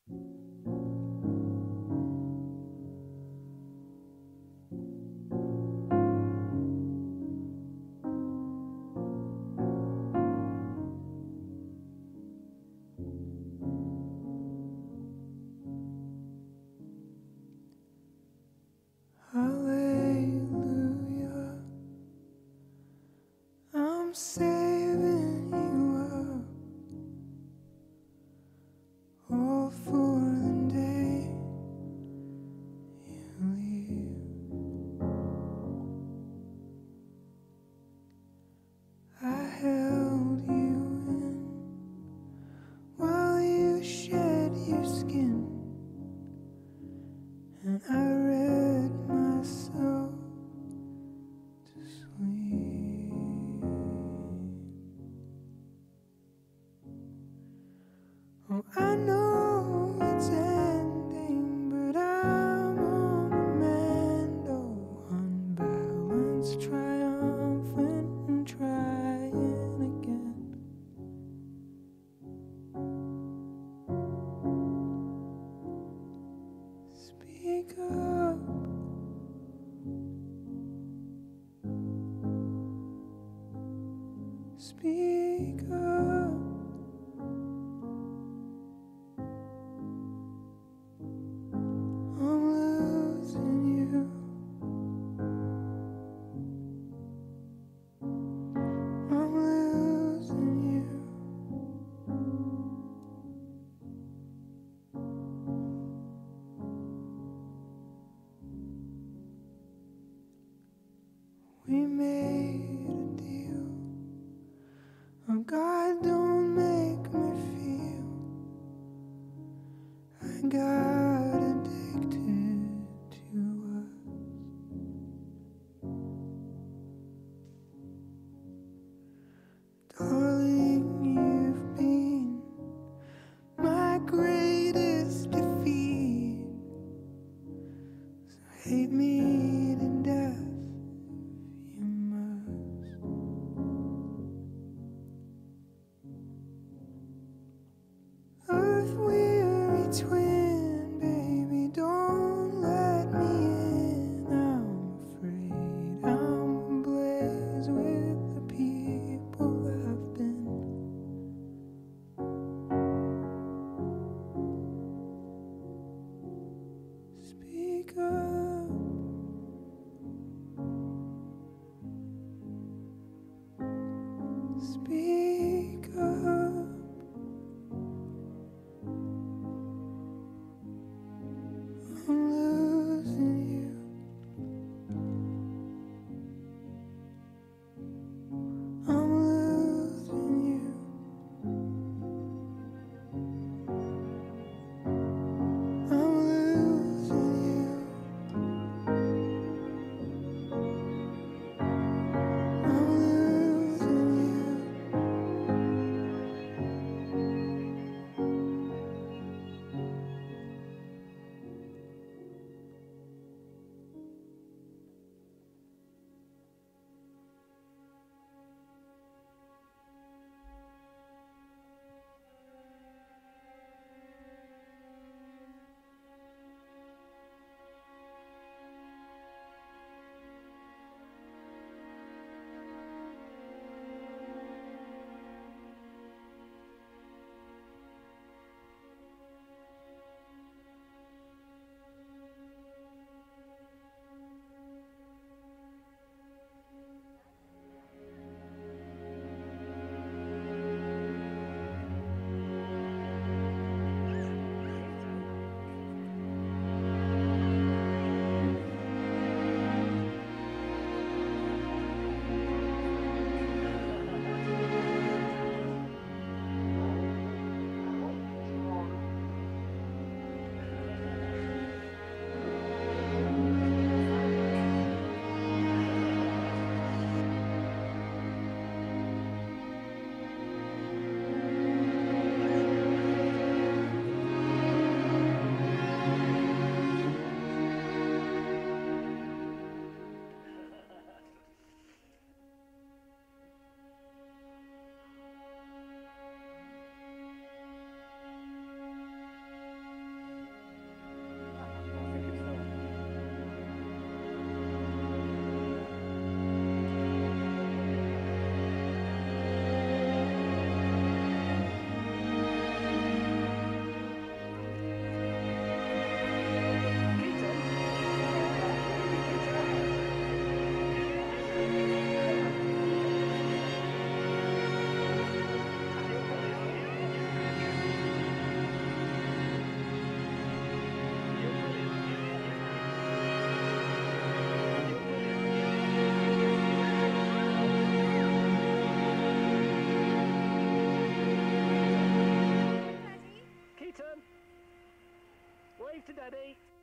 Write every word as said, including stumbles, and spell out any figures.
Hallelujah, I'm saving you up, all for the day you leave. I held you in while you shed your skin, and I read myself to sleep. Oh, I know it's ending, but I'm on the mend. Oh, unbalanced, triumphant, and trying again. Speak up. Speak up. I'm losing you. I'm losing you. We made a deal. Oh God, don't make me feel I got addicted to us. Darling, you've been my greatest defeat. So hate me to death if you must. Earth-weary twin, baby, don't let me in. I'm afraid I'm ablaze with the people I've been. Speak up. Speak up. I'm losing you. I'm losing you. I'm losing you. I'm losing you. to Daddy.